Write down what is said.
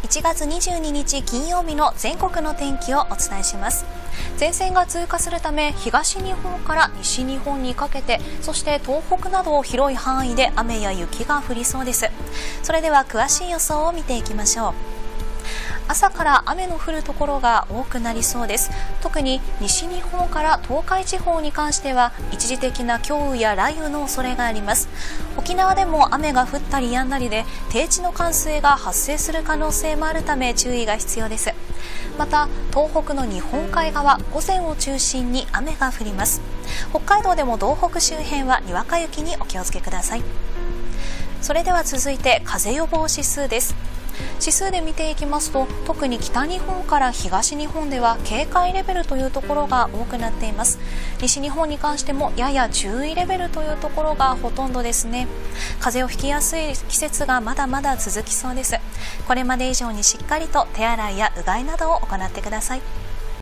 1月22日金曜日の全国の天気をお伝えします。前線が通過するため東日本から西日本にかけて、そして東北など広い範囲で雨や雪が降りそうです。それでは詳しい予想を見ていきましょう。朝から雨の降るところが多くなりそうです。特に西日本から東海地方に関しては一時的な強雨や雷雨の恐れがあります。沖縄でも雨が降ったり止んだりで低地の冠水が発生する可能性もあるため注意が必要です。また東北の日本海側、午前を中心に雨が降ります。北海道でも道北周辺はにわか雪にお気をつけください。それでは続いて風予防指数です。指数で見ていきますと、特に北日本から東日本では警戒レベルというところが多くなっています。西日本に関してもやや注意レベルというところがほとんどですね。風邪をひきやすい季節がまだまだ続きそうです。これまで以上にしっかりと手洗いやうがいなどを行ってください。